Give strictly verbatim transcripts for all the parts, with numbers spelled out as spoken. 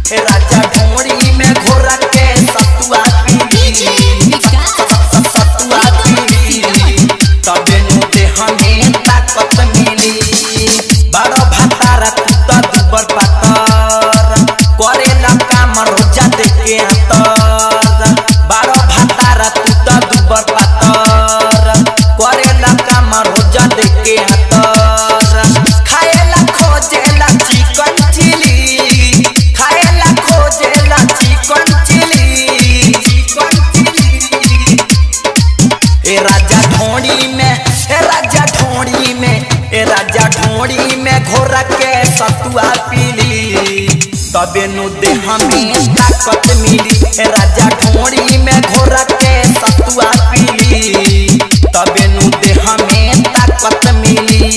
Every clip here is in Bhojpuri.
ए राजा ढोड़ी में घोरा के सतुआ पीली सतुआ पीली तबे नु दे हमें ताकत मिली। बड़ो भातारा तू तो दुबर पातर करेला काम रोजा देके आतर। बड़ो भातारा तू तो दुबर पातर करेला काम रोजा देके आतर। खाएला खोजेला चिकन चिली खाएला खोजेला चिकन चिली चिकन चिली। ए राजा ढोड़ी में ए राजा ढोड़ी में ए राजा ढोड़ी में घोरा के सतुआ पीली तबे नु दे हमें ताकत मिली। ए राजा ढोड़ी में घोरा के सतुआ पीली तबे नु दे हमें ताकत मिली।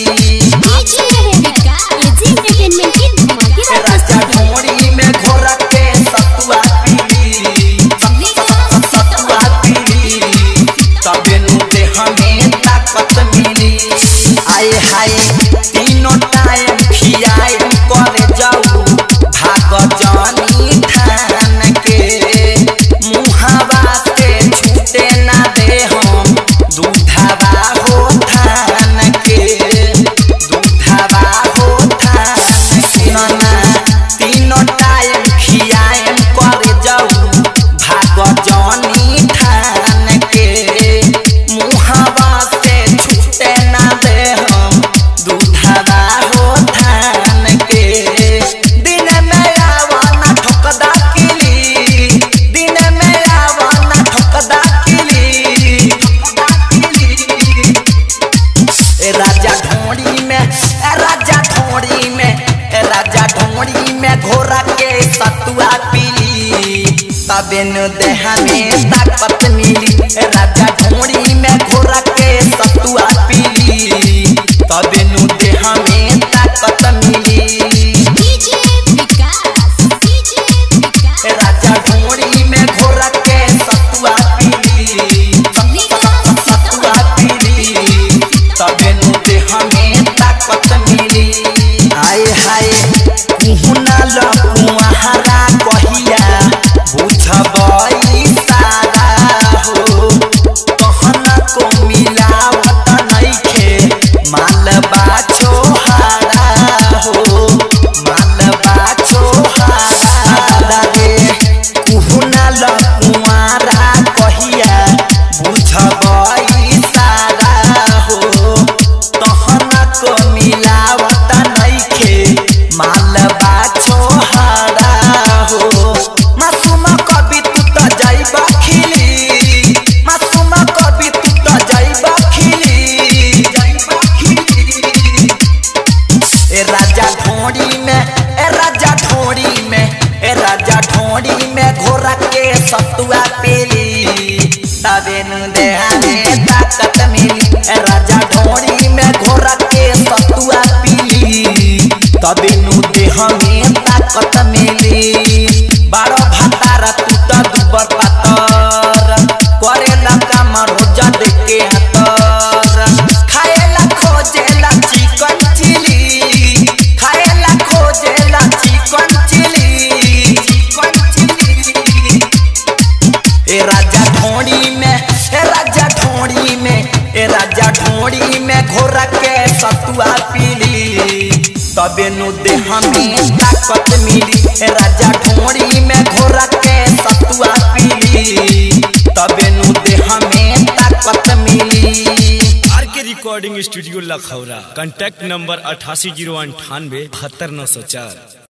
राजा ढोड़ी में घोरा के सतुआ पीली सतुआ पीली तबे नु दे हमें ताकत मिली। आए हाय तीनों टाइम खियाए करे जाऊ भाग जानी ठान के मुहावा से छूटे ना दे हम दूधावा हो थान के दूधावा हो थान सुनना। तीनों टाइम खियाए करे जाऊ भाग जानी ठान के मुहावा से छूटे ना दे हम दूधावा हो थान के। दिन में आवाना ठोकदा किली दिन में आवाना ठोकदा किली ए राजा ढोड़ी में ए राजा ढोड़ी में ए राजा ढोड़ी में घोरा के सतुआ पीली तबे नु दे हमें ताकत मिली। ए राजा ढोड़ी में घोरा के सतुआ पीली तबे नु दे हमें ताकत मिली। ए राजा ढोड़ी में घोरा के सतुआ पीली सतुआ पीली तबे नु दे हमें ताकत मिली। आए हाय कुहुना लकुआहारा कहिया बुझबई सारा हो कहना को मिलावत नइखे मालबा छोहारा हो मालबा छोहारा रे कुहुना लकुआरा कहिया बुझबई सारा हो कहना को मिलावत नइखे मालबा छोहारा हो। मासूम कभी तू तो जाइबा खिली मासूम कभी तू तो जाइबा खिली जाइबा खिली। ए राजा ढोड़ी में ए राजा ढोड़ी में ए राजा ढोड़ी में घोरा के सतुआ पीली तबे नु दे हमें ताकत मिली। ए राजा ढोड़ी में घोरा के सतुआ पीली तबे नु दे हमें ताकत मिली। बारो भातारा तू तो दुबर पातर करेला काम रोजा देके आतर। खाएला खोजेला चिकन चिली खाएला खोजेला चिकन चिली चिकन चिली। ए राजा ढोड़ी में ए राजा ढोड़ी में ए राजा ढोड़ी में घोरा के सतुआ पीली तबे नु दे हमें ताकत मिली। ए राजा ढोड़ी में घोरा के सतुआ पीली तबे नु दे हमें ताकत मिली। R K recording studio Lakhaura. Contact number अठासी जीरो अंठानवे बहत्तर नौ सौ चार।